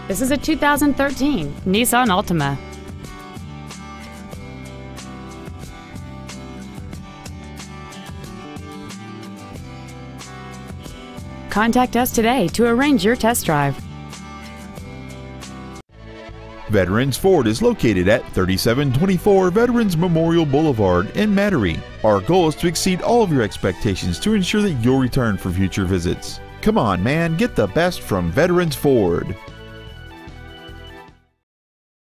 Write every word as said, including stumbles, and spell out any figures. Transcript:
This is a two thousand thirteen Nissan Altima. Contact us today to arrange your test drive. Veterans Ford is located at thirty-seven twenty-four Veterans Memorial Boulevard in Metairie. Our goal is to exceed all of your expectations to ensure that you'll return for future visits. Come on, man, get the best from Veterans Ford.